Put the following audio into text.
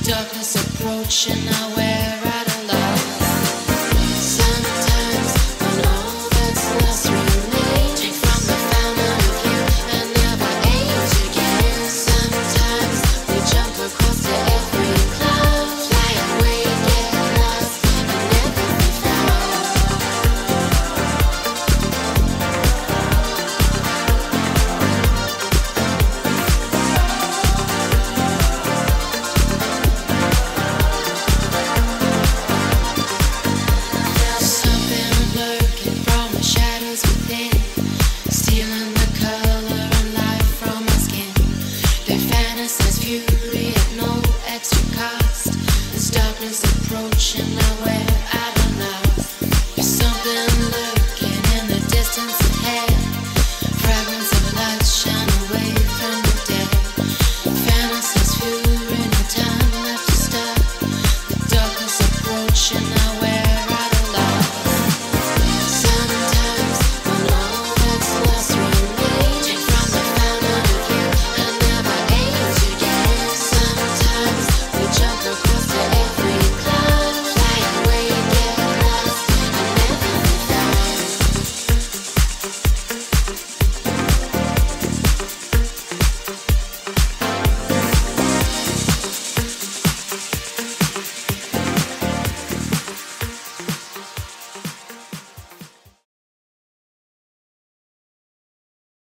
Darkness approaching, I wear out of love. Sometimes when all that's left remains, drink from the fountain of youth and never age again. Sometimes we jump across to every cloud, fly away, get lost, and never be found. Something lurking from the shadows within, stealing the color and life from my skin. They fantasize fury at no extra cost. This darkness approaching, I